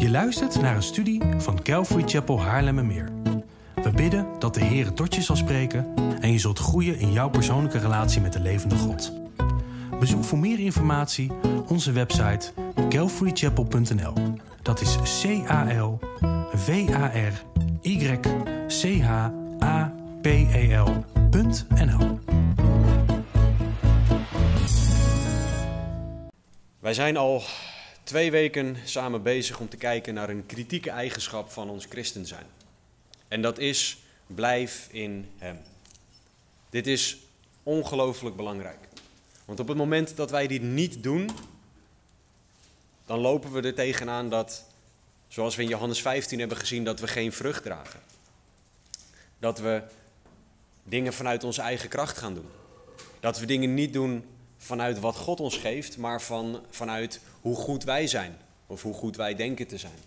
Je luistert naar een studie van Calvary Chapel Haarlemmermeer. We bidden dat de Heer tot je zal spreken en je zult groeien in jouw persoonlijke relatie met de levende God. Bezoek voor meer informatie onze website calvarychapel.nl. Dat is CALVARYCHAPEL.nl. Wij zijn al 2 weken samen bezig om te kijken naar een kritieke eigenschap van ons christen zijn. En dat is, blijf in Hem. Dit is ongelooflijk belangrijk. Want op het moment dat wij dit niet doen, dan lopen we er tegenaan dat, zoals we in Johannes 15 hebben gezien, dat we geen vrucht dragen. Dat we dingen vanuit onze eigen kracht gaan doen. Dat we dingen niet doen vanuit wat God ons geeft, maar vanuit hoe goed wij zijn. Of hoe goed wij denken te zijn.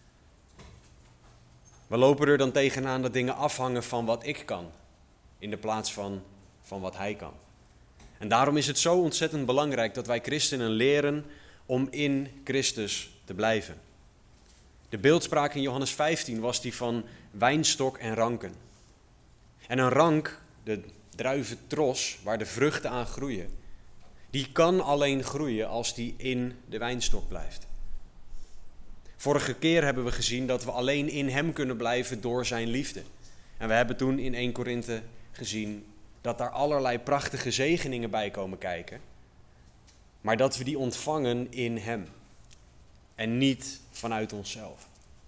We lopen er dan tegenaan dat dingen afhangen van wat ik kan. In de plaats van wat Hij kan. En daarom is het zo ontzettend belangrijk dat wij christenen leren om in Christus te blijven. De beeldspraak in Johannes 15 was die van wijnstok en ranken. En een rank, de druiventros waar de vruchten aan groeien, die kan alleen groeien als die in de wijnstok blijft. Vorige keer hebben we gezien dat we alleen in Hem kunnen blijven door Zijn liefde. En we hebben toen in 1 Korinthe gezien dat daar allerlei prachtige zegeningen bij komen kijken. Maar dat we die ontvangen in Hem. En niet vanuit onszelf.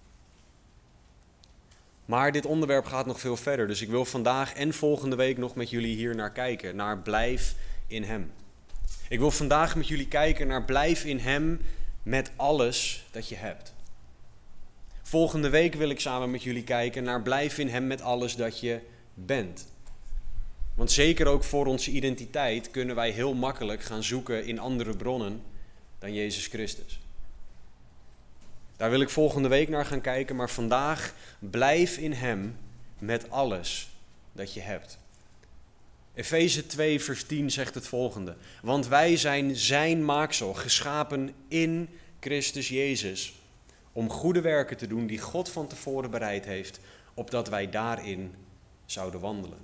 Maar dit onderwerp gaat nog veel verder. Dus ik wil vandaag en volgende week nog met jullie hier naar kijken. Naar blijf in Hem. Ik wil vandaag met jullie kijken naar blijf in Hem met alles dat je hebt. Volgende week wil ik samen met jullie kijken naar blijf in Hem met alles dat je bent. Want zeker ook voor onze identiteit kunnen wij heel makkelijk gaan zoeken in andere bronnen dan Jezus Christus. Daar wil ik volgende week naar gaan kijken, maar vandaag blijf in Hem met alles dat je hebt. Efeze 2 vers 10 zegt het volgende. Want wij zijn Zijn maaksel, geschapen in Christus Jezus, om goede werken te doen die God van tevoren bereid heeft, opdat wij daarin zouden wandelen.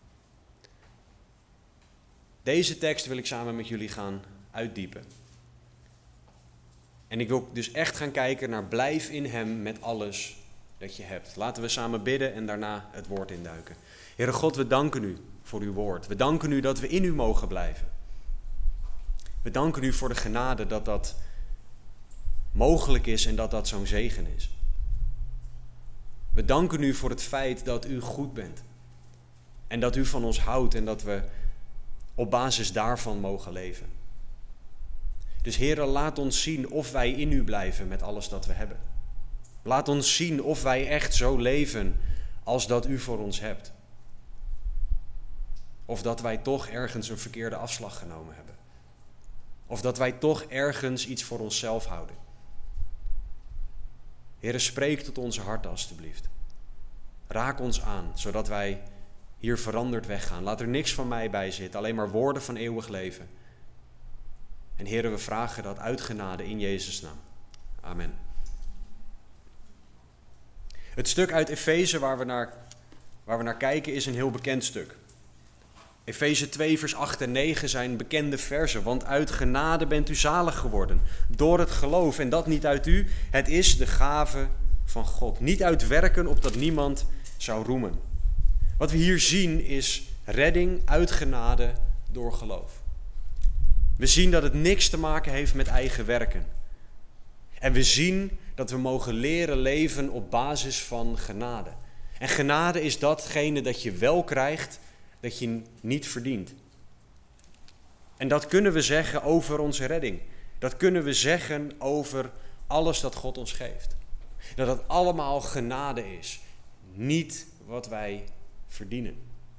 Deze tekst wil ik samen met jullie gaan uitdiepen. En ik wil dus echt gaan kijken naar blijf in Hem met alles dat je hebt. Laten we samen bidden en daarna het woord induiken. Heere God, we danken U voor uw woord. We danken U dat we in U mogen blijven. We danken U voor de genade dat dat mogelijk is en dat dat zo'n zegen is. We danken U voor het feit dat U goed bent. En dat U van ons houdt en dat we op basis daarvan mogen leven. Dus Heere, laat ons zien of wij in U blijven met alles dat we hebben. Laat ons zien of wij echt zo leven als dat U voor ons hebt. Of dat wij toch ergens een verkeerde afslag genomen hebben. Of dat wij toch ergens iets voor onszelf houden. Heere, spreek tot onze harten alstublieft. Raak ons aan, zodat wij hier veranderd weggaan. Laat er niks van mij bij zitten, alleen maar woorden van eeuwig leven. En Heere, we vragen dat uit genade in Jezus' naam. Amen. Het stuk uit Efeze waar we naar kijken is een heel bekend stuk. Efeze 2 vers 8 en 9 zijn bekende verzen. Want uit genade bent u zalig geworden door het geloof. En dat niet uit u, het is de gave van God. Niet uit werken opdat niemand zou roemen. Wat we hier zien is redding uit genade door geloof. We zien dat het niks te maken heeft met eigen werken. En we zien dat we mogen leren leven op basis van genade. En genade is datgene dat je wel krijgt, dat je niet verdient. En dat kunnen we zeggen over onze redding. Dat kunnen we zeggen over alles dat God ons geeft. Dat het allemaal genade is, niet wat wij verdienen.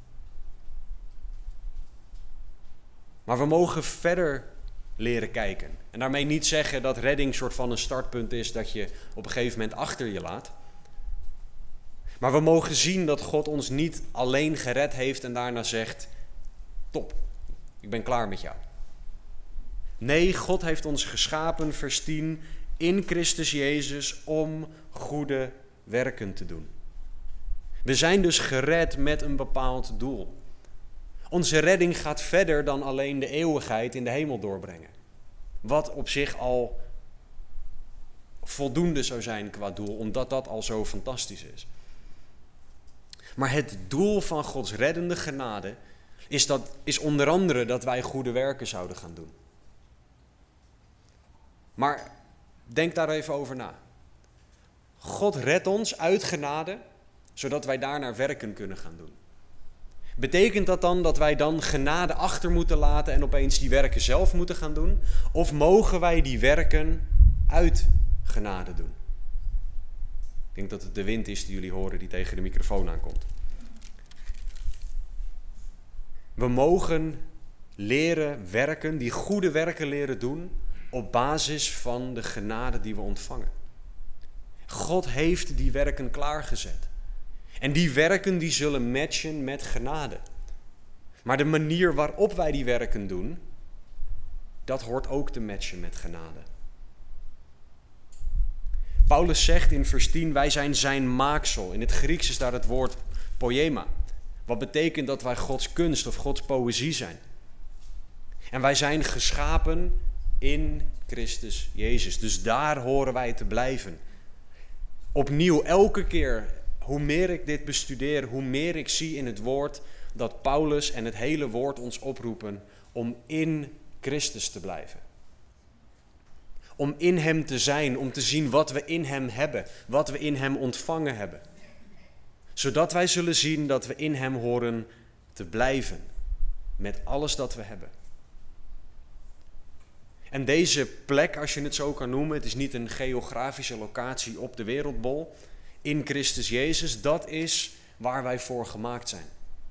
Maar we mogen verder leren kijken. En daarmee niet zeggen dat redding een soort van een startpunt is dat je op een gegeven moment achter je laat. Maar we mogen zien dat God ons niet alleen gered heeft en daarna zegt, top, ik ben klaar met jou. Nee, God heeft ons geschapen, vers 10, in Christus Jezus om goede werken te doen. We zijn dus gered met een bepaald doel. Onze redding gaat verder dan alleen de eeuwigheid in de hemel doorbrengen. Wat op zich al voldoende zou zijn qua doel, omdat dat al zo fantastisch is. Maar het doel van Gods reddende genade is onder andere dat wij goede werken zouden gaan doen. Maar denk daar even over na. God redt ons uit genade, zodat wij daarnaar werken kunnen gaan doen. Betekent dat dan dat wij dan genade achter moeten laten en opeens die werken zelf moeten gaan doen? Of mogen wij die werken uit genade doen? Ik denk dat het de wind is die jullie horen die tegen de microfoon aankomt. We mogen leren werken, die goede werken leren doen, op basis van de genade die we ontvangen. God heeft die werken klaargezet. En die werken die zullen matchen met genade. Maar de manier waarop wij die werken doen, dat hoort ook te matchen met genade. Paulus zegt in vers 10, wij zijn zijn maaksel. In het Grieks is daar het woord poema. Wat betekent dat wij Gods kunst of Gods poëzie zijn. En wij zijn geschapen in Christus Jezus. Dus daar horen wij te blijven. Opnieuw, elke keer, hoe meer ik dit bestudeer, hoe meer ik zie in het woord dat Paulus en het hele woord ons oproepen om in Christus te blijven. Om in hem te zijn, om te zien wat we in hem hebben, wat we in hem ontvangen hebben. Zodat wij zullen zien dat we in hem horen te blijven, met alles dat we hebben. En deze plek, als je het zo kan noemen, het is niet een geografische locatie op de wereldbol, in Christus Jezus, dat is waar wij voor gemaakt zijn.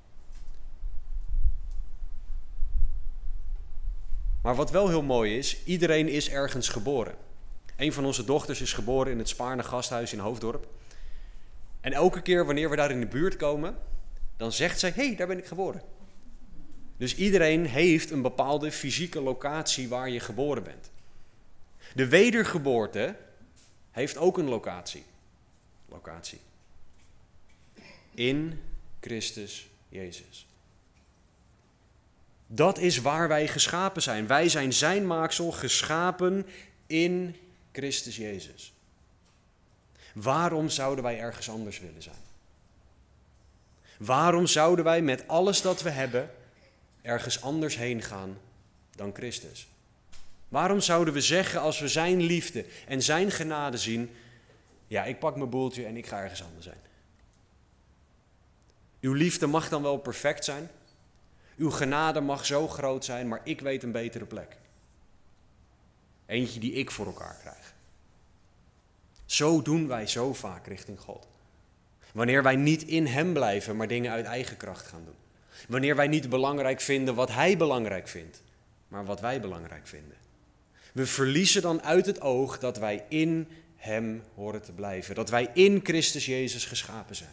Maar wat wel heel mooi is, iedereen is ergens geboren. Een van onze dochters is geboren in het Spaarne Gasthuis in Hoofddorp. En elke keer wanneer we daar in de buurt komen, dan zegt zij, hé, daar ben ik geboren. Dus iedereen heeft een bepaalde fysieke locatie waar je geboren bent. De wedergeboorte heeft ook een locatie. In Christus Jezus. Dat is waar wij geschapen zijn. Wij zijn zijn maaksel, geschapen in Christus Jezus. Waarom zouden wij ergens anders willen zijn? Waarom zouden wij met alles dat we hebben ergens anders heen gaan dan Christus? Waarom zouden we zeggen als we zijn liefde en zijn genade zien, ja, ik pak mijn boeltje en ik ga ergens anders zijn. Uw liefde mag dan wel perfect zijn. Uw genade mag zo groot zijn, maar ik weet een betere plek. Eentje die ik voor elkaar krijg. Zo doen wij zo vaak richting God. Wanneer wij niet in hem blijven, maar dingen uit eigen kracht gaan doen. Wanneer wij niet belangrijk vinden wat hij belangrijk vindt, maar wat wij belangrijk vinden. We verliezen dan uit het oog dat wij in hem horen te blijven. Dat wij in Christus Jezus geschapen zijn.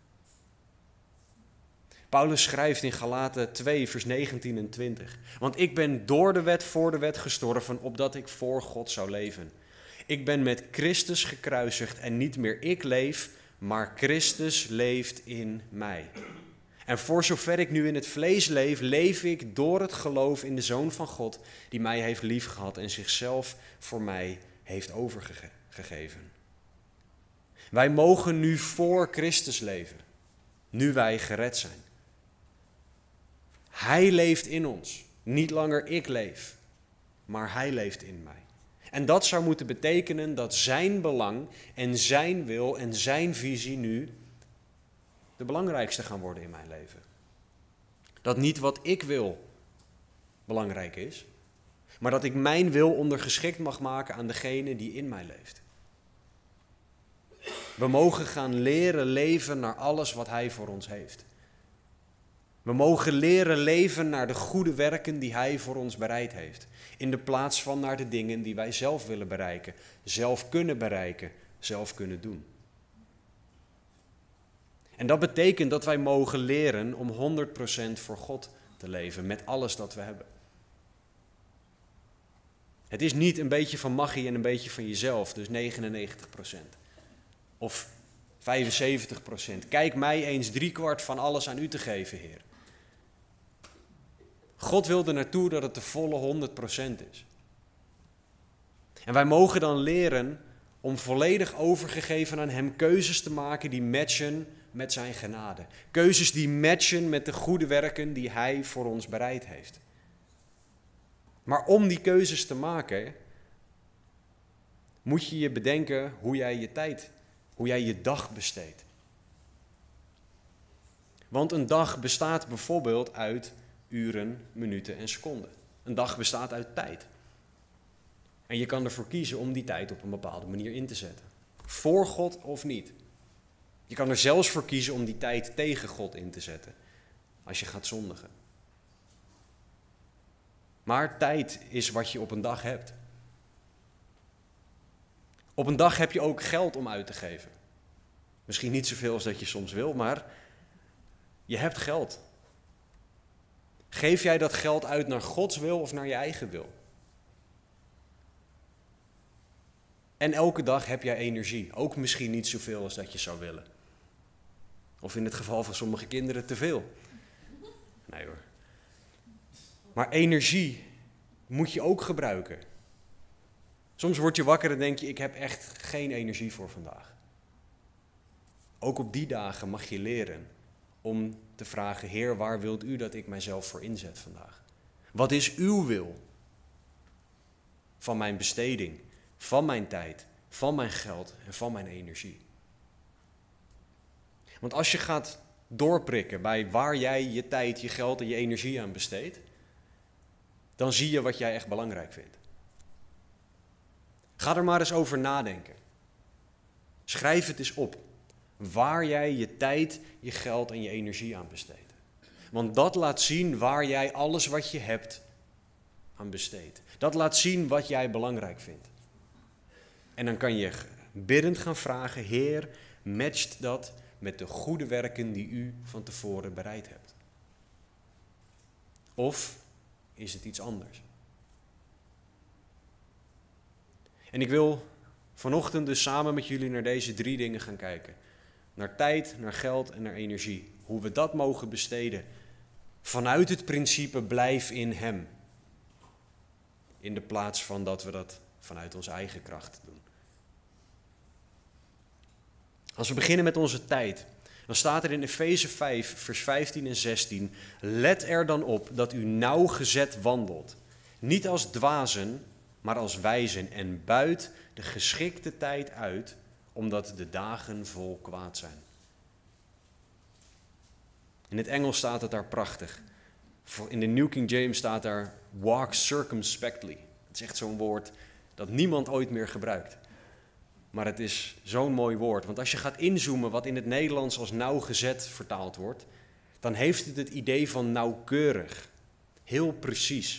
Paulus schrijft in Galaten 2, vers 19 en 20. Want ik ben door de wet voor de wet gestorven, opdat ik voor God zou leven. Ik ben met Christus gekruisigd en niet meer ik leef, maar Christus leeft in mij. En voor zover ik nu in het vlees leef, leef ik door het geloof in de Zoon van God, die mij heeft liefgehad en zichzelf voor mij heeft overgegeven. Wij mogen nu voor Christus leven, nu wij gered zijn. Hij leeft in ons. Niet langer ik leef, maar hij leeft in mij. En dat zou moeten betekenen dat zijn belang en zijn wil en zijn visie nu de belangrijkste gaan worden in mijn leven. Dat niet wat ik wil belangrijk is, maar dat ik mijn wil ondergeschikt mag maken aan degene die in mij leeft. We mogen gaan leren leven naar alles wat hij voor ons heeft. We mogen leren leven naar de goede werken die hij voor ons bereid heeft. In de plaats van naar de dingen die wij zelf willen bereiken, zelf kunnen doen. En dat betekent dat wij mogen leren om 100% voor God te leven met alles dat we hebben. Het is niet een beetje van magie en een beetje van jezelf, dus 99%. Of 75%. Kijk mij eens 3/4 van alles aan u te geven, Heer. God wil er naartoe dat het de volle 100% is. En wij mogen dan leren om volledig overgegeven aan hem keuzes te maken die matchen met zijn genade. Keuzes die matchen met de goede werken die hij voor ons bereid heeft. Maar om die keuzes te maken, moet je je bedenken hoe jij je tijd, hoe jij je dag besteedt. Want een dag bestaat bijvoorbeeld uit uren, minuten en seconden. Een dag bestaat uit tijd. En je kan ervoor kiezen om die tijd op een bepaalde manier in te zetten. Voor God of niet. Je kan er zelfs voor kiezen om die tijd tegen God in te zetten. Als je gaat zondigen. Maar tijd is wat je op een dag hebt. Op een dag heb je ook geld om uit te geven. Misschien niet zoveel als dat je soms wil, maar je hebt geld. Geef jij dat geld uit naar Gods wil of naar je eigen wil? En elke dag heb jij energie. Ook misschien niet zoveel als dat je zou willen. Of in het geval van sommige kinderen te veel. Nee hoor. Maar energie moet je ook gebruiken. Soms word je wakker en denk je, ik heb echt geen energie voor vandaag. Ook op die dagen mag je leren om te vragen, Heer, waar wilt u dat ik mijzelf voor inzet vandaag? Wat is uw wil van mijn besteding, van mijn tijd, van mijn geld en van mijn energie? Want als je gaat doorprikken bij waar jij je tijd, je geld en je energie aan besteedt, dan zie je wat jij echt belangrijk vindt. Ga er maar eens over nadenken. Schrijf het eens op. Waar jij je tijd, je geld en je energie aan besteedt. Want dat laat zien waar jij alles wat je hebt aan besteedt. Dat laat zien wat jij belangrijk vindt. En dan kan je biddend gaan vragen, Heer, matcht dat met de goede werken die u van tevoren bereid hebt? Of is het iets anders? En ik wil vanochtend dus samen met jullie naar deze 3 dingen gaan kijken. Naar tijd, naar geld en naar energie. Hoe we dat mogen besteden vanuit het principe blijf in hem. In de plaats van dat we dat vanuit onze eigen kracht doen. Als we beginnen met onze tijd, dan staat er in Efeze 5, vers 15 en 16. Let er dan op dat u nauwgezet wandelt. Niet als dwazen, maar als wijzen en buit de geschikte tijd uit, omdat de dagen vol kwaad zijn. In het Engels staat het daar prachtig. In de New King James staat daar walk circumspectly. Het is echt zo'n woord dat niemand ooit meer gebruikt. Maar het is zo'n mooi woord. Want als je gaat inzoomen wat in het Nederlands als nauwgezet vertaald wordt, dan heeft het idee van nauwkeurig. Heel precies.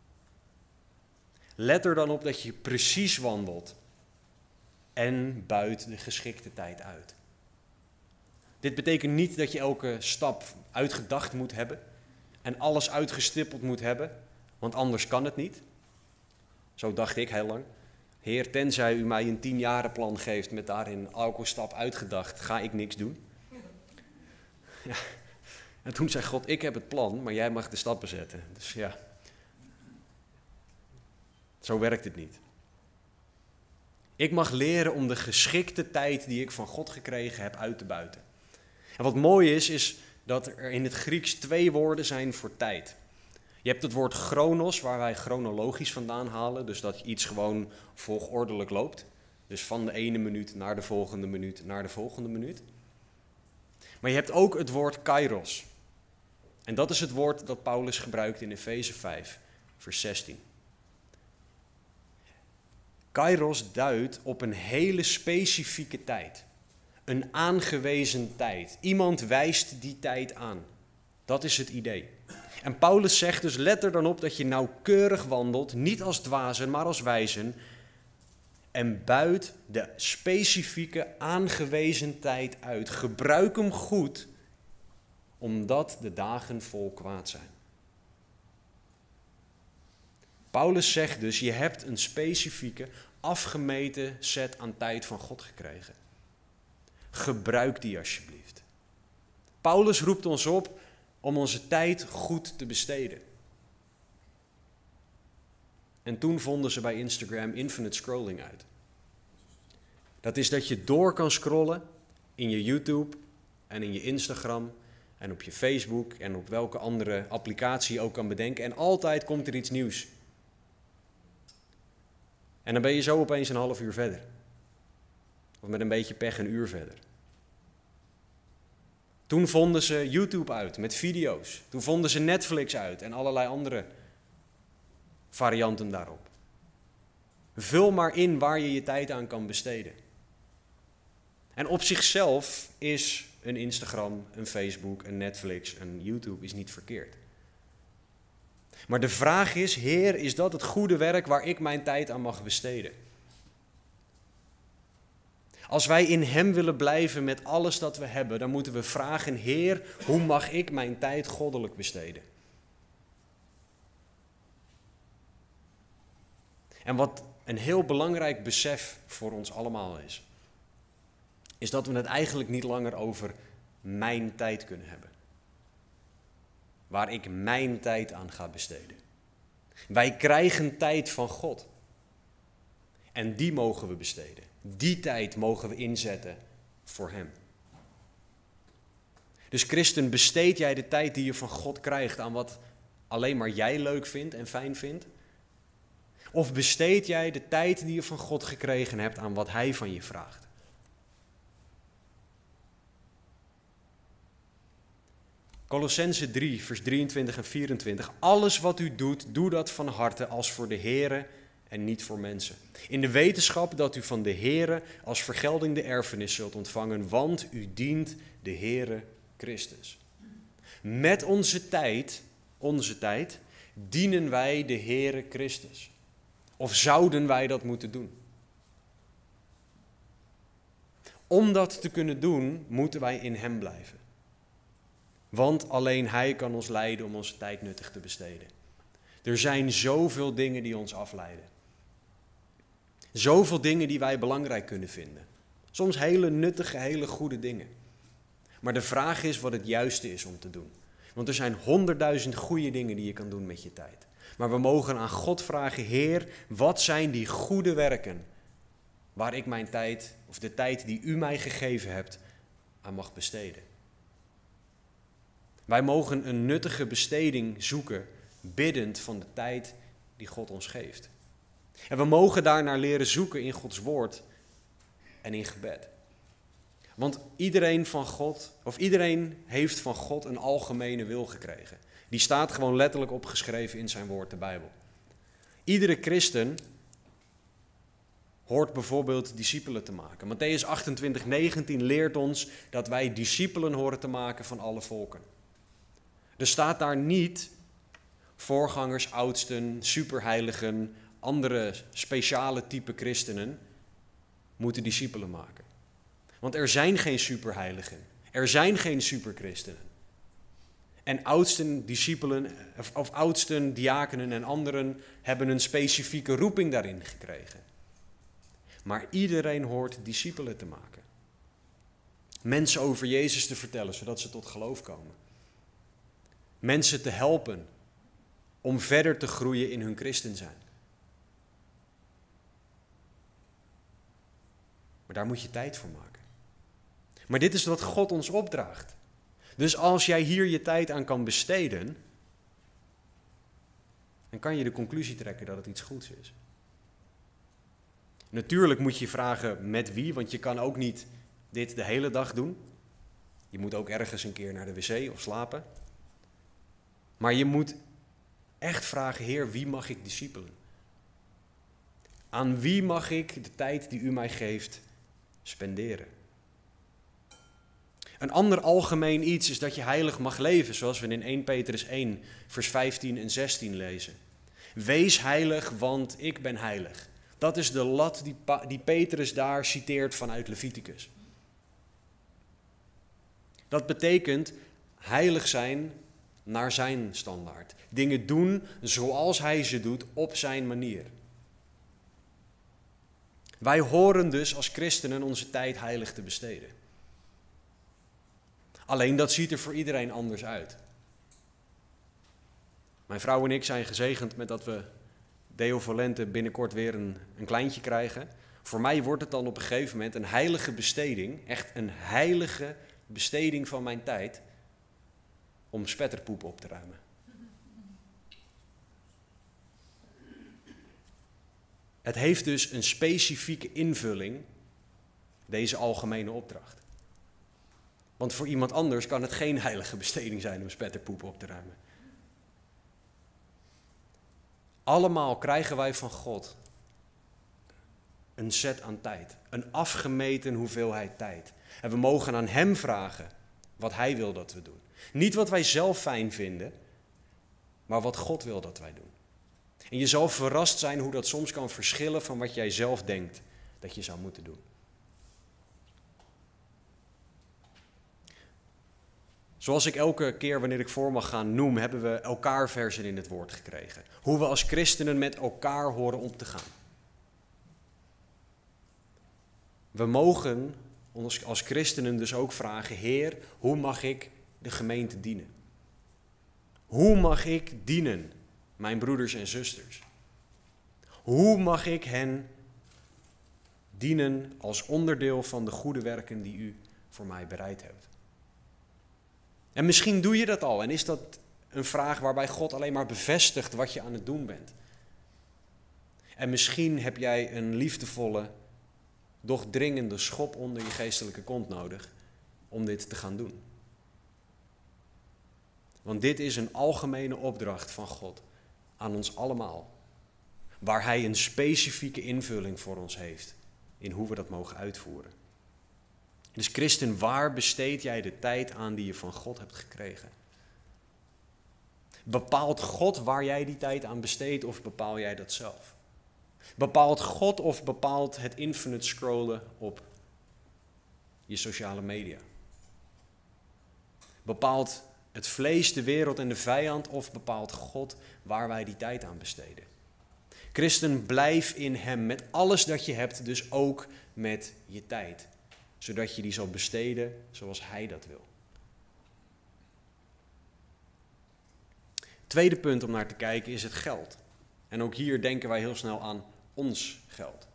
Let er dan op dat je precies wandelt en buit de geschikte tijd uit. Dit betekent niet dat je elke stap uitgedacht moet hebben en alles uitgestippeld moet hebben, want anders kan het niet. Zo dacht ik heel lang. Heer, tenzij u mij een 10-jarenplan geeft met daarin elke stap uitgedacht, ga ik niks doen. Ja. En toen zei God, ik heb het plan, maar jij mag de stappen zetten. Dus ja, zo werkt het niet. Ik mag leren om de geschikte tijd die ik van God gekregen heb uit te buiten. En wat mooi is dat er in het Grieks 2 woorden zijn voor tijd. Je hebt het woord chronos, waar wij chronologisch vandaan halen. Dus dat iets gewoon volgordelijk loopt. Dus van de ene minuut naar de volgende minuut naar de volgende minuut. Maar je hebt ook het woord kairos. En dat is het woord dat Paulus gebruikt in Efeze 5, vers 16. Kairos duidt op een hele specifieke tijd. Een aangewezen tijd. Iemand wijst die tijd aan. Dat is het idee. En Paulus zegt dus, let er dan op dat je nauwkeurig wandelt, niet als dwazen, maar als wijzen. En buit de specifieke aangewezen tijd uit. Gebruik hem goed, omdat de dagen vol kwaad zijn. Paulus zegt dus, je hebt een specifieke, afgemeten set aan tijd van God gekregen. Gebruik die alsjeblieft. Paulus roept ons op om onze tijd goed te besteden. En toen vonden ze bij Instagram infinite scrolling uit. Dat is dat je door kan scrollen in je YouTube en in je Instagram en op je Facebook en op welke andere applicatie je ook kan bedenken. En altijd komt er iets nieuws. En dan ben je zo opeens een half uur verder. Of met een beetje pech een uur verder. Toen vonden ze YouTube uit met video's. Toen vonden ze Netflix uit en allerlei andere varianten daarop. Vul maar in waar je je tijd aan kan besteden. En op zichzelf is een Instagram, een Facebook, een Netflix, een YouTube is niet verkeerd. Maar de vraag is, Heer, is dat het goede werk waar ik mijn tijd aan mag besteden? Als wij in Hem willen blijven met alles dat we hebben, dan moeten we vragen, Heer, hoe mag ik mijn tijd goddelijk besteden? En wat een heel belangrijk besef voor ons allemaal is dat we het eigenlijk niet langer over mijn tijd kunnen hebben. Waar ik mijn tijd aan ga besteden. Wij krijgen tijd van God. En die mogen we besteden. Die tijd mogen we inzetten voor Hem. Dus christen, besteed jij de tijd die je van God krijgt aan wat alleen maar jij leuk vindt en fijn vindt? Of besteed jij de tijd die je van God gekregen hebt aan wat Hij van je vraagt? Kolossenzen 3, vers 23 en 24. Alles wat u doet, doe dat van harte als voor de Here en niet voor mensen. In de wetenschap dat u van de Here als vergelding de erfenis zult ontvangen, want u dient de Here Christus. Met onze tijd, dienen wij de Here Christus. Of zouden wij dat moeten doen? Om dat te kunnen doen, moeten wij in Hem blijven. Want alleen Hij kan ons leiden om onze tijd nuttig te besteden. Er zijn zoveel dingen die ons afleiden. Zoveel dingen die wij belangrijk kunnen vinden. Soms hele nuttige, hele goede dingen. Maar de vraag is wat het juiste is om te doen. Want er zijn 100.000 goede dingen die je kan doen met je tijd. Maar we mogen aan God vragen, Heer, wat zijn die goede werken waar ik mijn tijd, of de tijd die u mij gegeven hebt, aan mag besteden. Wij mogen een nuttige besteding zoeken, biddend van de tijd die God ons geeft. En we mogen daarnaar leren zoeken in Gods woord en in gebed. Want iedereen heeft van God een algemene wil gekregen. Die staat gewoon letterlijk opgeschreven in zijn woord, de Bijbel. Iedere christen hoort bijvoorbeeld discipelen te maken. Mattheüs 28:19 leert ons dat wij discipelen horen te maken van alle volken. Er staat daar niet voorgangers, oudsten, superheiligen, andere speciale type christenen moeten discipelen maken. Want er zijn geen superheiligen, er zijn geen superchristenen. En oudsten, discipelen, of oudsten, diakenen en anderen hebben een specifieke roeping daarin gekregen. Maar iedereen hoort discipelen te maken. Mensen over Jezus te vertellen, zodat ze tot geloof komen. Mensen te helpen om verder te groeien in hun christen zijn. Maar daar moet je tijd voor maken. Maar dit is wat God ons opdraagt. Dus als jij hier je tijd aan kan besteden, dan kan je de conclusie trekken dat het iets goeds is. Natuurlijk moet je vragen met wie, want je kan ook niet dit de hele dag doen. Je moet ook ergens een keer naar de wc of slapen. Maar je moet echt vragen, Heer, wie mag ik discipelen? Aan wie mag ik de tijd die u mij geeft spenderen? Een ander algemeen iets is dat je heilig mag leven, zoals we in 1 Petrus 1, vers 15 en 16 lezen. Wees heilig, want ik ben heilig. Dat is de lat die Petrus daar citeert vanuit Leviticus. Dat betekent heilig zijn naar zijn standaard. Dingen doen zoals hij ze doet, op zijn manier. Wij horen dus als christenen onze tijd heilig te besteden. Alleen dat ziet er voor iedereen anders uit. Mijn vrouw en ik zijn gezegend met dat we Deo Volente binnenkort weer een kleintje krijgen. Voor mij wordt het dan op een gegeven moment een heilige besteding, echt een heilige besteding van mijn tijd, om spetterpoep op te ruimen. Het heeft dus een specifieke invulling, deze algemene opdracht. Want voor iemand anders kan het geen heilige besteding zijn om spetterpoep op te ruimen. Allemaal krijgen wij van God een set aan tijd, een afgemeten hoeveelheid tijd. En we mogen aan hem vragen wat hij wil dat we doen. Niet wat wij zelf fijn vinden, maar wat God wil dat wij doen. En je zal verrast zijn hoe dat soms kan verschillen van wat jij zelf denkt dat je zou moeten doen. Zoals ik elke keer wanneer ik voor mag gaan noem, hebben we elkaar versen in het woord gekregen. Hoe we als christenen met elkaar horen om te gaan. We mogen ons als christenen dus ook vragen, Heer, hoe mag ik de gemeente dienen? Hoe mag ik dienen, mijn broeders en zusters? Hoe mag ik hen dienen als onderdeel van de goede werken die u voor mij bereid hebt? En misschien doe je dat al en is dat een vraag waarbij God alleen maar bevestigt wat je aan het doen bent. En misschien heb jij een liefdevolle, doch dringende schop onder je geestelijke kont nodig om dit te gaan doen. Want dit is een algemene opdracht van God aan ons allemaal, waar hij een specifieke invulling voor ons heeft in hoe we dat mogen uitvoeren. Dus christen, waar besteed jij de tijd aan die je van God hebt gekregen? Bepaalt God waar jij die tijd aan besteedt of bepaal jij dat zelf? Bepaalt God of bepaalt het infinite scrollen op je sociale media? Bepaalt het vlees, de wereld en de vijand of bepaalt God waar wij die tijd aan besteden? Christen, blijf in hem met alles dat je hebt, dus ook met je tijd. Zodat je die zal besteden zoals hij dat wil. Tweede punt om naar te kijken is het geld. En ook hier denken wij heel snel aan ons geld.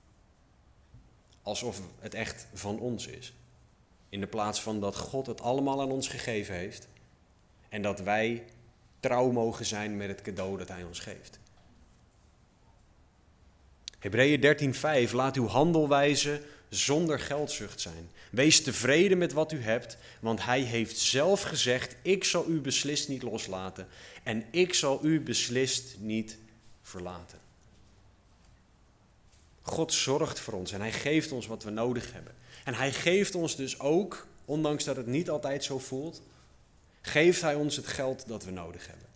Alsof het echt van ons is. In de plaats van dat God het allemaal aan ons gegeven heeft. En dat wij trouw mogen zijn met het cadeau dat hij ons geeft. Hebreeën 13:5, laat uw handelwijze zonder geldzucht zijn. Wees tevreden met wat u hebt, want hij heeft zelf gezegd, ik zal u beslist niet loslaten en ik zal u beslist niet verlaten. God zorgt voor ons en hij geeft ons wat we nodig hebben. En hij geeft ons dus ook, ondanks dat het niet altijd zo voelt, geeft hij ons het geld dat we nodig hebben.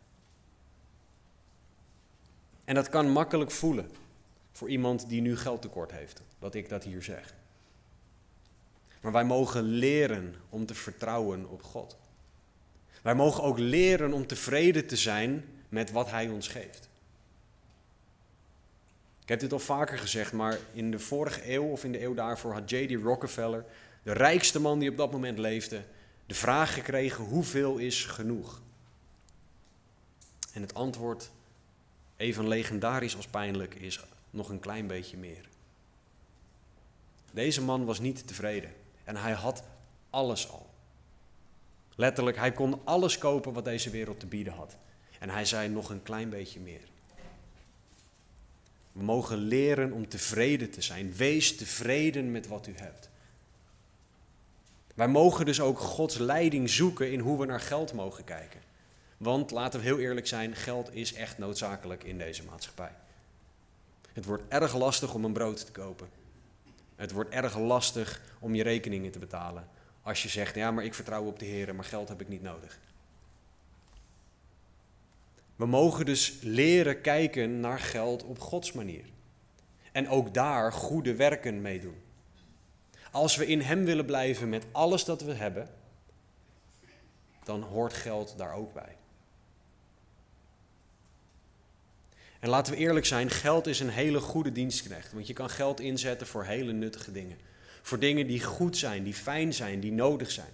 En dat kan makkelijk voelen voor iemand die nu geldtekort heeft, dat ik dat hier zeg. Maar wij mogen leren om te vertrouwen op God. Wij mogen ook leren om tevreden te zijn met wat hij ons geeft. Ik heb dit al vaker gezegd, maar in de vorige eeuw of in de eeuw daarvoor had J.D. Rockefeller, de rijkste man die op dat moment leefde, de vraag gekregen, hoeveel is genoeg? En het antwoord, even legendarisch als pijnlijk, is nog een klein beetje meer. Deze man was niet tevreden en hij had alles al. Letterlijk, hij kon alles kopen wat deze wereld te bieden had. En hij zei nog een klein beetje meer. We mogen leren om tevreden te zijn. Wees tevreden met wat u hebt. Wij mogen dus ook Gods leiding zoeken in hoe we naar geld mogen kijken. Want, laten we heel eerlijk zijn, geld is echt noodzakelijk in deze maatschappij. Het wordt erg lastig om een brood te kopen. Het wordt erg lastig om je rekeningen te betalen. Als je zegt, ja, maar ik vertrouw op de Heer, maar geld heb ik niet nodig. We mogen dus leren kijken naar geld op Gods manier. En ook daar goede werken mee doen. Als we in hem willen blijven met alles dat we hebben, dan hoort geld daar ook bij. En laten we eerlijk zijn, geld is een hele goede dienstknecht. Want je kan geld inzetten voor hele nuttige dingen. Voor dingen die goed zijn, die fijn zijn, die nodig zijn.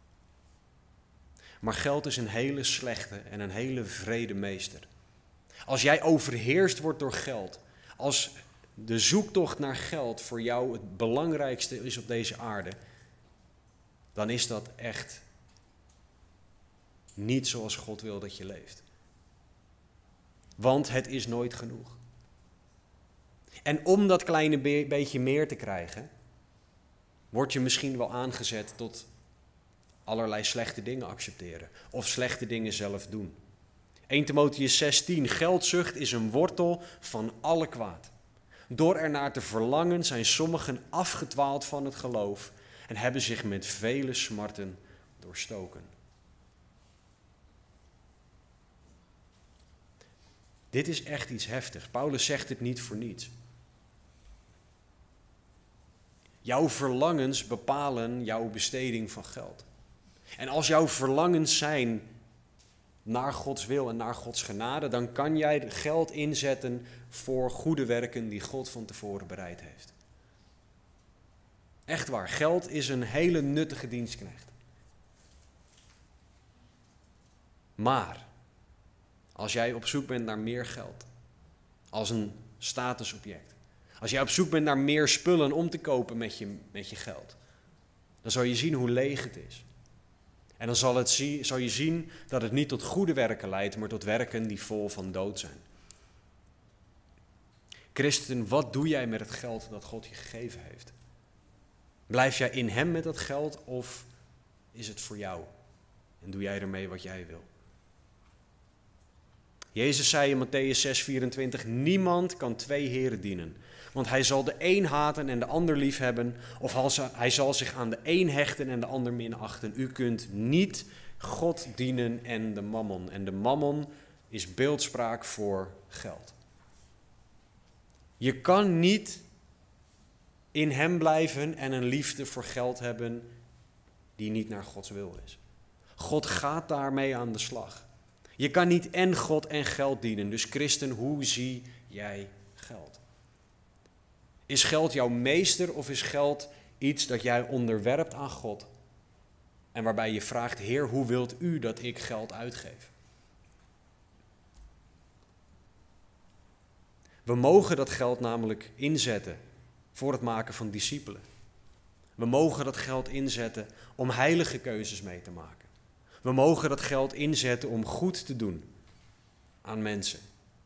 Maar geld is een hele slechte en een hele wrede meester. Als jij overheerst wordt door geld, als de zoektocht naar geld voor jou het belangrijkste is op deze aarde, dan is dat echt niet zoals God wil dat je leeft. Want het is nooit genoeg. En om dat kleine beetje meer te krijgen, word je misschien wel aangezet tot allerlei slechte dingen accepteren. Of slechte dingen zelf doen. 1 Timotheüs 6:10. Geldzucht is een wortel van alle kwaad. Door ernaar te verlangen zijn sommigen afgedwaald van het geloof en hebben zich met vele smarten doorstoken. Dit is echt iets heftigs. Paulus zegt het niet voor niets. Jouw verlangens bepalen jouw besteding van geld. En als jouw verlangens zijn naar Gods wil en naar Gods genade, dan kan jij geld inzetten voor goede werken die God van tevoren bereid heeft. Echt waar, geld is een hele nuttige dienstknecht. Maar als jij op zoek bent naar meer geld, als een statusobject, als jij op zoek bent naar meer spullen om te kopen met je geld, dan zal je zien hoe leeg het is. En dan zal je zien dat het niet tot goede werken leidt, maar tot werken die vol van dood zijn. Christen, wat doe jij met het geld dat God je gegeven heeft? Blijf jij in hem met dat geld of is het voor jou? En doe jij ermee wat jij wil? Jezus zei in Mattheüs 6:24, niemand kan 2 heren dienen. Want hij zal de een haten en de ander liefhebben, of hij zal zich aan de een hechten en de ander minachten. U kunt niet God dienen en de mammon. En de mammon is beeldspraak voor geld. Je kan niet in hem blijven en een liefde voor geld hebben die niet naar Gods wil is. God gaat daarmee aan de slag. Je kan niet en God en geld dienen. Dus christen, hoe zie jij geld? Is geld jouw meester of is geld iets dat jij onderwerpt aan God? En waarbij je vraagt, Heer, hoe wilt u dat ik geld uitgeef? We mogen dat geld namelijk inzetten voor het maken van discipelen. We mogen dat geld inzetten om heilige keuzes mee te maken. We mogen dat geld inzetten om goed te doen aan mensen.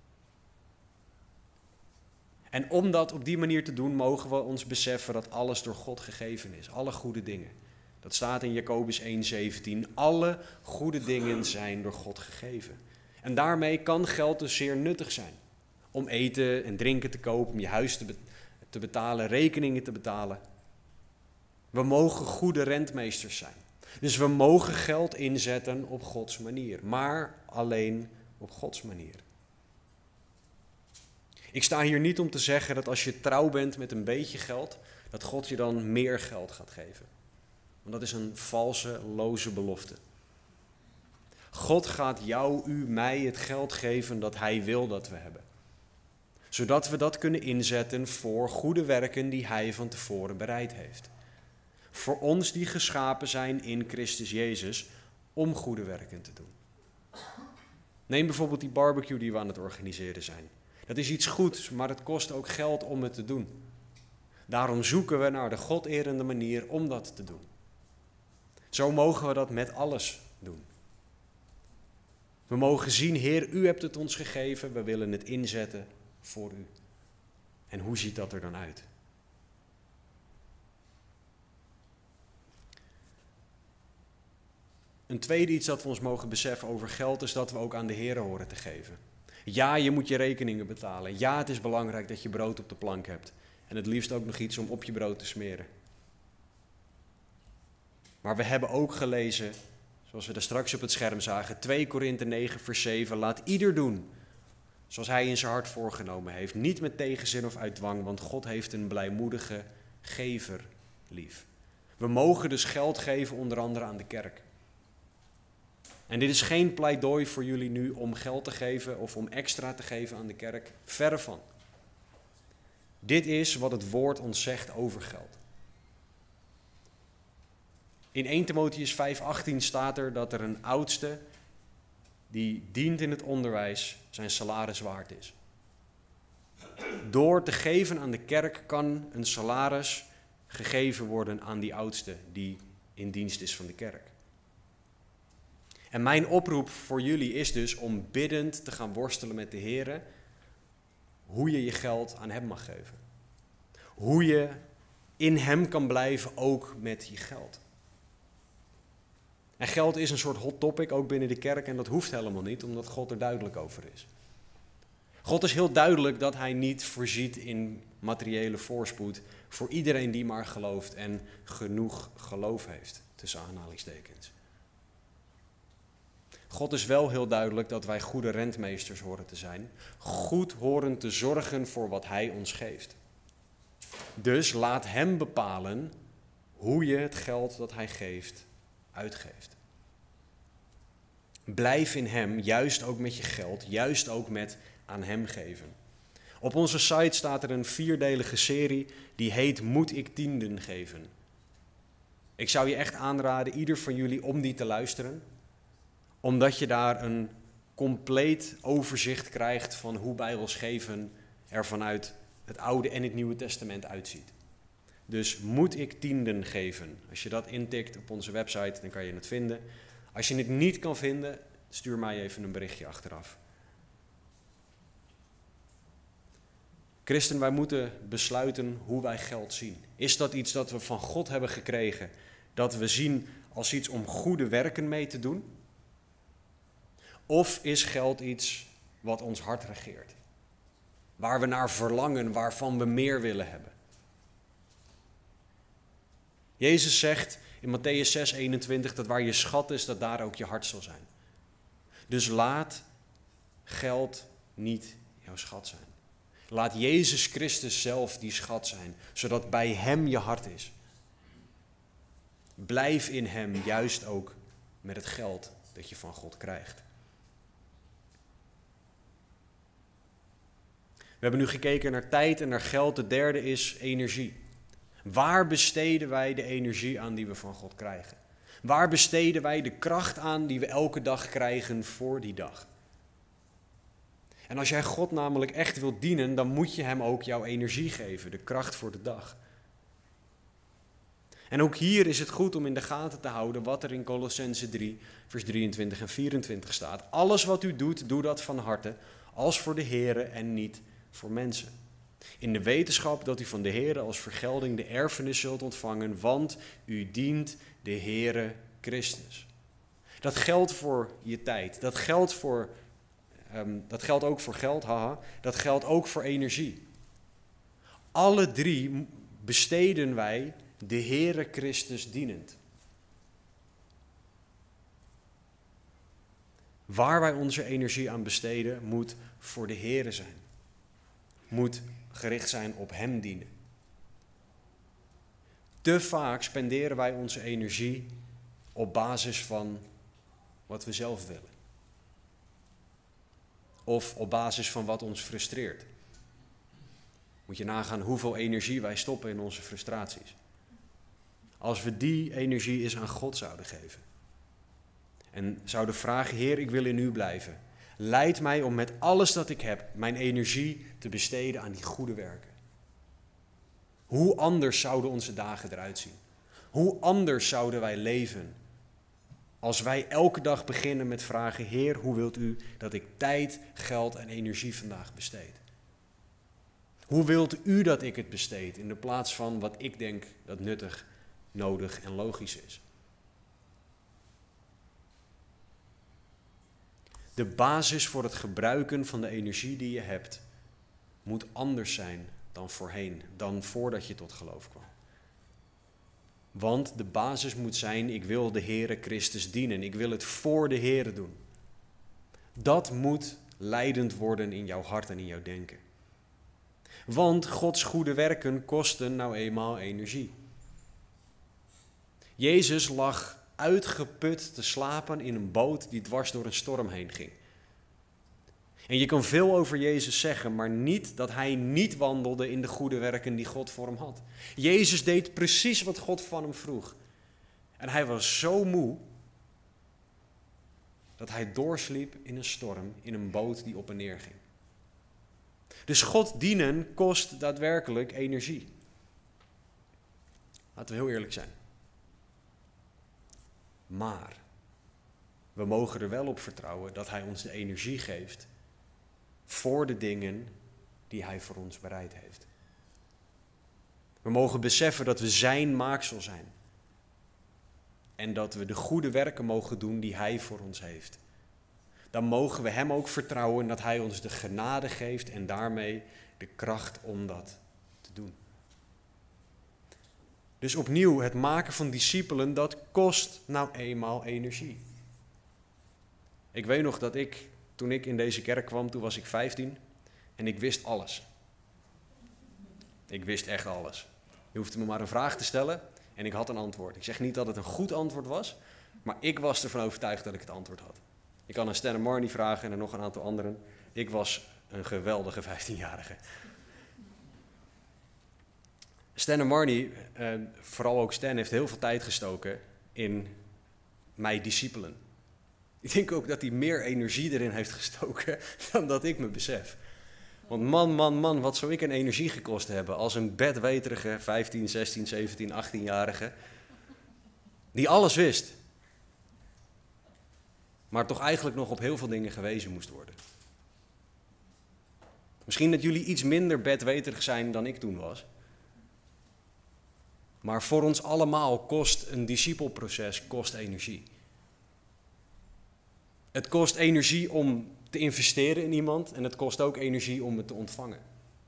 En om dat op die manier te doen, mogen we ons beseffen dat alles door God gegeven is. Alle goede dingen. Dat staat in Jacobus 1:17. Alle goede dingen zijn door God gegeven. En daarmee kan geld dus zeer nuttig zijn. Om eten en drinken te kopen, om je huis te betalen, rekeningen te betalen. We mogen goede rentmeesters zijn. Dus we mogen geld inzetten op Gods manier, maar alleen op Gods manier. Ik sta hier niet om te zeggen dat als je trouw bent met een beetje geld, dat God je dan meer geld gaat geven. Want dat is een valse, loze belofte. God gaat jou, u, mij het geld geven dat Hij wil dat we hebben. Zodat we dat kunnen inzetten voor goede werken die Hij van tevoren bereid heeft. Voor ons die geschapen zijn in Christus Jezus om goede werken te doen. Neem bijvoorbeeld die barbecue die we aan het organiseren zijn. Dat is iets goeds, maar het kost ook geld om het te doen. Daarom zoeken we naar de goderende manier om dat te doen. Zo mogen we dat met alles doen. We mogen zien, Heer, u hebt het ons gegeven, we willen het inzetten voor u. En hoe ziet dat er dan uit? Een tweede iets dat we ons mogen beseffen over geld is dat we ook aan de Heer horen te geven. Ja, je moet je rekeningen betalen. Ja, het is belangrijk dat je brood op de plank hebt. En het liefst ook nog iets om op je brood te smeren. Maar we hebben ook gelezen, zoals we daar straks op het scherm zagen, 2 Korinthe 9 vers 7. Laat ieder doen zoals hij in zijn hart voorgenomen heeft. Niet met tegenzin of uit dwang, want God heeft een blijmoedige gever lief. We mogen dus geld geven onder andere aan de kerk. En dit is geen pleidooi voor jullie nu om geld te geven of om extra te geven aan de kerk. Verre van. Dit is wat het woord ons zegt over geld. In 1 Timotheüs 5:18 staat er dat er een oudste die dient in het onderwijs zijn salaris waard is. Door te geven aan de kerk kan een salaris gegeven worden aan die oudste die in dienst is van de kerk. En mijn oproep voor jullie is dus om biddend te gaan worstelen met de Heere hoe je je geld aan hem mag geven. Hoe je in hem kan blijven, ook met je geld. En geld is een soort hot topic, ook binnen de kerk, en dat hoeft helemaal niet, omdat God er duidelijk over is. God is heel duidelijk dat hij niet voorziet in materiële voorspoed voor iedereen die maar gelooft en genoeg geloof heeft, tussen aanhalingstekens. God is wel heel duidelijk dat wij goede rentmeesters horen te zijn, goed horen te zorgen voor wat hij ons geeft. Dus laat hem bepalen hoe je het geld dat hij geeft uitgeeft. Blijf in hem, juist ook met je geld, juist ook met aan hem geven. Op onze site staat er een 4-delige serie die heet Moet ik tienden geven? Ik zou je echt aanraden, ieder van jullie, om die te luisteren. Omdat je daar een compleet overzicht krijgt van hoe Bijbels geven er vanuit het Oude en het Nieuwe Testament uitziet. Dus moet ik tienden geven? Als je dat intikt op onze website, dan kan je het vinden. Als je het niet kan vinden, stuur mij even een berichtje achteraf. Christen, wij moeten besluiten hoe wij geld zien. Is dat iets dat we van God hebben gekregen, dat we zien als iets om goede werken mee te doen? Of is geld iets wat ons hart regeert? Waar we naar verlangen, waarvan we meer willen hebben? Jezus zegt in Mattheüs 6:21 dat waar je schat is, dat daar ook je hart zal zijn. Dus laat geld niet jouw schat zijn. Laat Jezus Christus zelf die schat zijn, zodat bij hem je hart is. Blijf in hem, juist ook met het geld dat je van God krijgt. We hebben nu gekeken naar tijd en naar geld. De derde is energie. Waar besteden wij de energie aan die we van God krijgen? Waar besteden wij de kracht aan die we elke dag krijgen voor die dag? En als jij God namelijk echt wilt dienen, dan moet je hem ook jouw energie geven, de kracht voor de dag. En ook hier is het goed om in de gaten te houden wat er in Kolossenzen 3, vers 23 en 24 staat. Alles wat u doet, doe dat van harte, als voor de Here en niet voor mensen. In de wetenschap dat u van de Here als vergelding de erfenis zult ontvangen, want u dient de Here Christus. Dat geldt voor je tijd, dat geldt ook voor geld, dat geldt ook voor energie. Alle drie besteden wij de Heere Christus dienend. Waar wij onze energie aan besteden, moet voor de Heere zijn. Moet gericht zijn op hem dienen. Te vaak spenderen wij onze energie op basis van wat we zelf willen. Of op basis van wat ons frustreert. Moet je nagaan hoeveel energie wij stoppen in onze frustraties. Als we die energie eens aan God zouden geven. En zouden vragen, Heer, ik wil in u blijven. Leid mij om met alles dat ik heb, mijn energie te besteden aan die goede werken. Hoe anders zouden onze dagen eruit zien? Hoe anders zouden wij leven? Als wij elke dag beginnen met vragen, Heer, hoe wilt u dat ik tijd, geld en energie vandaag besteed? Hoe wilt u dat ik het besteed in de plaats van wat ik denk dat nuttig, nodig en logisch is? De basis voor het gebruiken van de energie die je hebt moet anders zijn dan voorheen, dan voordat je tot geloof kwam. Want de basis moet zijn, ik wil de Heere Christus dienen. Ik wil het voor de Heere doen. Dat moet leidend worden in jouw hart en in jouw denken. Want Gods goede werken kosten nou eenmaal energie. Jezus lag uitgeput te slapen in een boot die dwars door een storm heen ging. En je kan veel over Jezus zeggen, maar niet dat hij niet wandelde in de goede werken die God voor hem had. Jezus deed precies wat God van hem vroeg. En hij was zo moe dat hij doorsliep in een storm, in een boot die op en neer ging. Dus God dienen kost daadwerkelijk energie. Laten we heel eerlijk zijn. Maar we mogen er wel op vertrouwen dat hij ons de energie geeft voor de dingen die hij voor ons bereid heeft. We mogen beseffen dat we zijn maaksel zijn. En dat we de goede werken mogen doen die hij voor ons heeft. Dan mogen we hem ook vertrouwen dat hij ons de genade geeft en daarmee de kracht om dat te doen. Dus opnieuw, het maken van discipelen, dat kost nou eenmaal energie. Ik weet nog dat toen ik in deze kerk kwam, toen was ik 15 en ik wist alles. Ik wist echt alles. Je hoefde me maar een vraag te stellen en ik had een antwoord. Ik zeg niet dat het een goed antwoord was, maar ik was ervan overtuigd dat ik het antwoord had. Ik kan aan Stan en Marnie vragen en er nog een aantal anderen. Ik was een geweldige 15-jarige. Stan en Marnie, vooral ook Stan, heeft heel veel tijd gestoken in mij discipelen. Ik denk ook dat hij meer energie erin heeft gestoken dan dat ik me besef. Want man, wat zou ik een energie gekost hebben als een bedweterige 15, 16, 17, 18-jarige die alles wist. Maar toch eigenlijk nog op heel veel dingen gewezen moest worden. Misschien dat jullie iets minder bedweterig zijn dan ik toen was. Maar voor ons allemaal kost een discipelproces energie. Het kost energie om te investeren in iemand en het kost ook energie om het te ontvangen.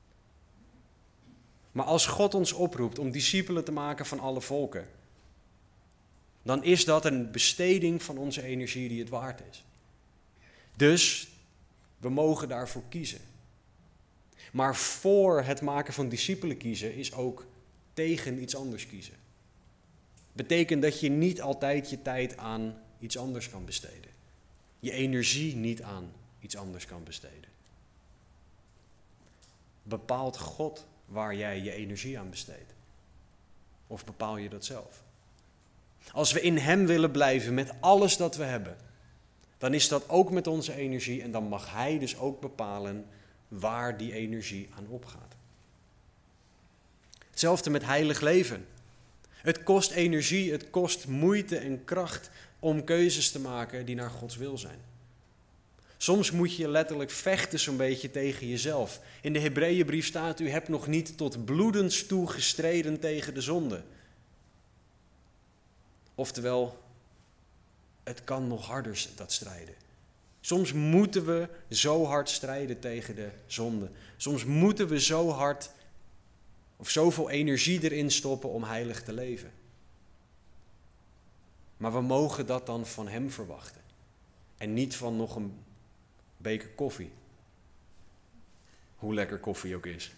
Maar als God ons oproept om discipelen te maken van alle volken, dan is dat een besteding van onze energie die het waard is. Dus we mogen daarvoor kiezen. Maar voor het maken van discipelen kiezen is ook tegen iets anders kiezen. Betekent dat je niet altijd je tijd aan iets anders kan besteden. Je energie niet aan iets anders kan besteden. Bepaalt God waar jij je energie aan besteedt? Of bepaal je dat zelf? Als we in hem willen blijven met alles dat we hebben, dan is dat ook met onze energie en dan mag hij dus ook bepalen waar die energie aan opgaat. Hetzelfde met heilig leven. Het kost energie, het kost moeite en kracht om keuzes te maken die naar Gods wil zijn. Soms moet je letterlijk vechten zo'n beetje tegen jezelf. In de Hebreeënbrief staat, u hebt nog niet tot bloedens toe gestreden tegen de zonde. Oftewel, het kan nog harder dat strijden. Soms moeten we zo hard strijden tegen de zonde. Soms moeten we zo hard of zoveel energie erin stoppen om heilig te leven. Maar we mogen dat dan van hem verwachten. En niet van nog een beker koffie. Hoe lekker koffie ook is.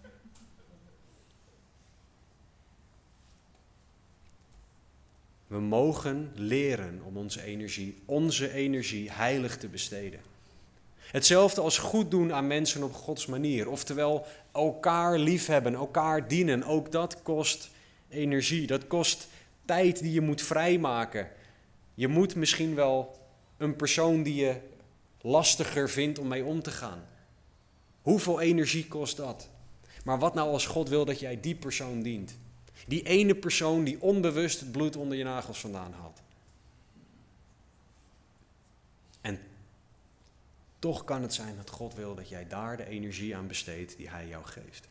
We mogen leren om onze energie heilig te besteden. Hetzelfde als goed doen aan mensen op Gods manier. Oftewel elkaar liefhebben, elkaar dienen. Ook dat kost energie. Dat kost tijd die je moet vrijmaken. Je moet misschien wel een persoon die je lastiger vindt om mee om te gaan. Hoeveel energie kost dat? Maar wat nou als God wil dat jij die persoon dient? Die ene persoon die onbewust het bloed onder je nagels vandaan had. En toch kan het zijn dat God wil dat jij daar de energie aan besteedt die hij jou geeft.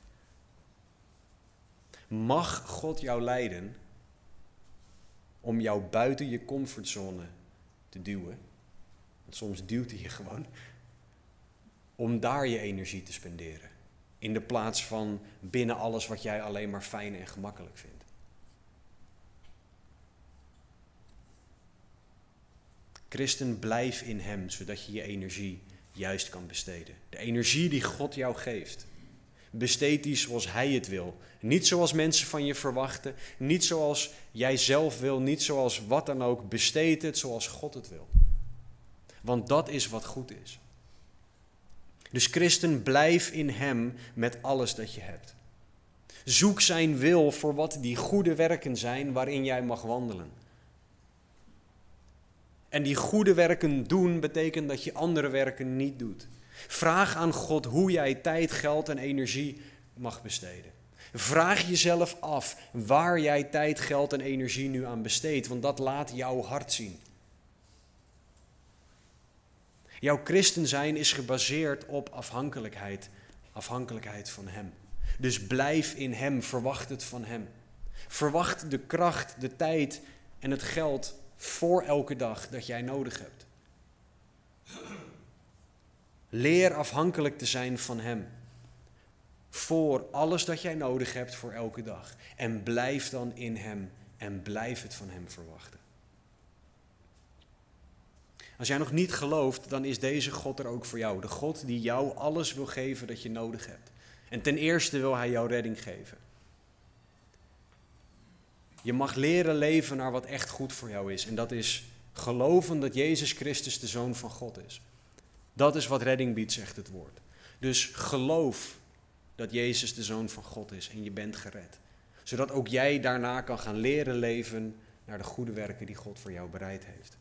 Mag God jou leiden om jou buiten je comfortzone te duwen? Want soms duwt hij je gewoon. Om daar je energie te spenderen. In de plaats van binnen alles wat jij alleen maar fijn en gemakkelijk vindt. Christen, blijf in hem, zodat je je energie juist kan besteden. De energie die God jou geeft. Besteed die zoals hij het wil. Niet zoals mensen van je verwachten. Niet zoals jij zelf wil. Niet zoals wat dan ook. Besteed het zoals God het wil. Want dat is wat goed is. Dus christen, blijf in hem met alles dat je hebt. Zoek zijn wil voor wat die goede werken zijn waarin jij mag wandelen. En die goede werken doen betekent dat je andere werken niet doet. Vraag aan God hoe jij tijd, geld en energie mag besteden. Vraag jezelf af waar jij tijd, geld en energie nu aan besteedt, want dat laat jouw hart zien. Jouw christen zijn is gebaseerd op afhankelijkheid van hem. Dus blijf in hem, verwacht het van hem. Verwacht de kracht, de tijd en het geld voor elke dag dat jij nodig hebt. Leer afhankelijk te zijn van hem. Voor alles dat jij nodig hebt voor elke dag. En blijf dan in hem en blijf het van hem verwachten. Als jij nog niet gelooft, dan is deze God er ook voor jou. De God die jou alles wil geven dat je nodig hebt. En ten eerste wil hij jou redding geven. Je mag leren leven naar wat echt goed voor jou is. En dat is geloven dat Jezus Christus de Zoon van God is. Dat is wat redding biedt, zegt het woord. Dus geloof dat Jezus de Zoon van God is en je bent gered. Zodat ook jij daarna kan gaan leren leven naar de goede werken die God voor jou bereid heeft.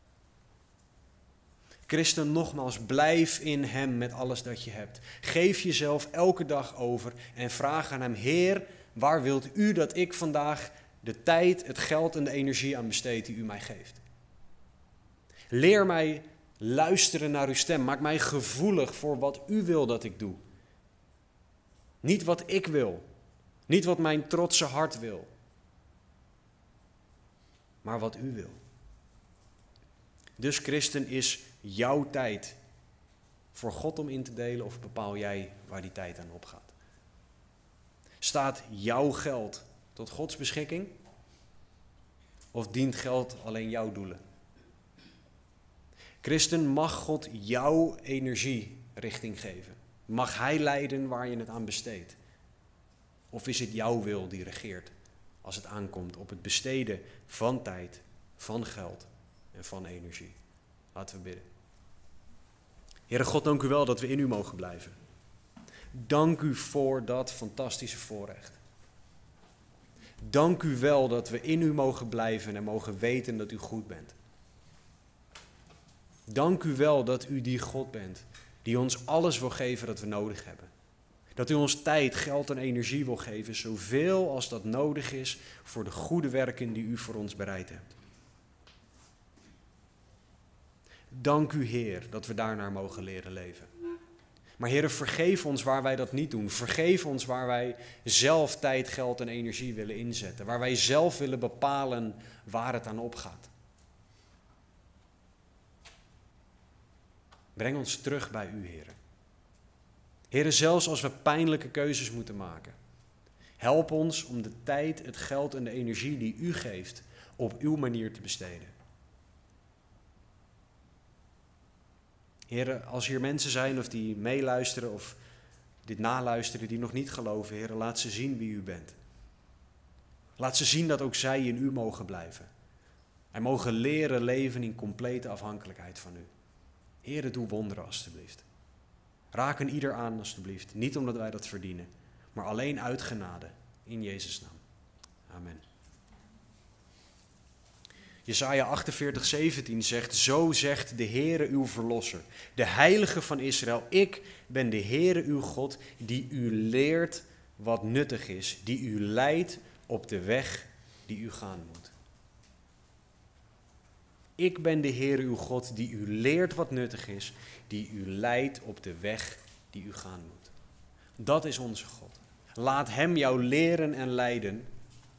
Christen, nogmaals, blijf in hem met alles dat je hebt. Geef jezelf elke dag over en vraag aan hem: Heer, waar wilt u dat ik vandaag de tijd, het geld en de energie aan besteed die u mij geeft? Leer mij luisteren naar uw stem. Maak mij gevoelig voor wat u wil dat ik doe. Niet wat ik wil. Niet wat mijn trotse hart wil. Maar wat u wil. Dus christen, is jouw tijd voor God om in te delen, of bepaal jij waar die tijd aan opgaat? Staat jouw geld tot Gods beschikking? Of dient geld alleen jouw doelen? Christen, mag God jouw energie richting geven? Mag hij leiden waar je het aan besteedt? Of is het jouw wil die regeert als het aankomt op het besteden van tijd, van geld en van energie? Laten we bidden. Heere God, dank u wel dat we in u mogen blijven. Dank u voor dat fantastische voorrecht. Dank u wel dat we in u mogen blijven en mogen weten dat u goed bent. Dank u wel dat u die God bent die ons alles wil geven dat we nodig hebben. Dat u ons tijd, geld en energie wil geven, zoveel als dat nodig is voor de goede werken die u voor ons bereid hebt. Dank u, Heer, dat we daarnaar mogen leren leven. Maar Heer, vergeef ons waar wij dat niet doen. Vergeef ons waar wij zelf tijd, geld en energie willen inzetten. Waar wij zelf willen bepalen waar het aan opgaat. Breng ons terug bij u, Heer. Heer, zelfs als we pijnlijke keuzes moeten maken. Help ons om de tijd, het geld en de energie die u geeft op uw manier te besteden. Heer, als hier mensen zijn of die meeluisteren of dit naluisteren die nog niet geloven, Heer, laat ze zien wie u bent. Laat ze zien dat ook zij in u mogen blijven. En mogen leren leven in complete afhankelijkheid van u. Heer, doe wonderen alstublieft. Raak een ieder aan alstublieft. Niet omdat wij dat verdienen, maar alleen uit genade. In Jezus' naam. Amen. Jesaja 48:17 zegt: Zo zegt de Heere uw verlosser, de heilige van Israël. Ik ben de Heere uw God, die u leert wat nuttig is, die u leidt op de weg die u gaan moet. Ik ben de Heere uw God, die u leert wat nuttig is, die u leidt op de weg die u gaan moet. Dat is onze God. Laat hem jou leren en leiden.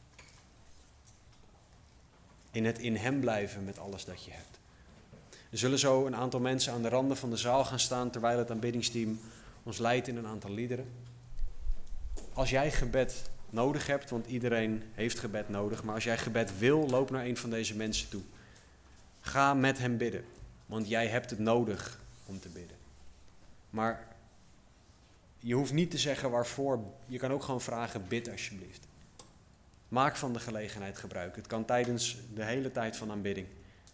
In het in hem blijven met alles dat je hebt. Er zullen zo een aantal mensen aan de randen van de zaal gaan staan terwijl het aanbiddingsteam ons leidt in een aantal liederen. Als jij gebed nodig hebt, want iedereen heeft gebed nodig, maar als jij gebed wil, loop naar een van deze mensen toe. Ga met hem bidden, want jij hebt het nodig om te bidden. Maar Je hoeft niet te zeggen waarvoor. Je kan ook gewoon vragen, bid alsjeblieft. Maak van de gelegenheid gebruik. Het kan tijdens de hele tijd van aanbidding.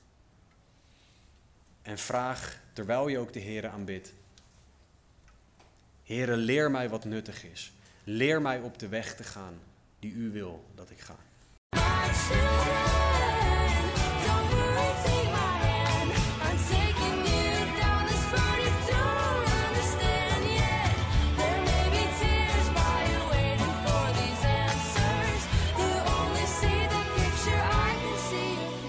En vraag, terwijl je ook de Heere aanbidt. Heere, leer mij wat nuttig is. Leer mij op de weg te gaan die u wil dat ik ga.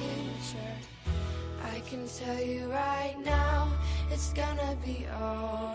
Tell you right now, it's gonna be all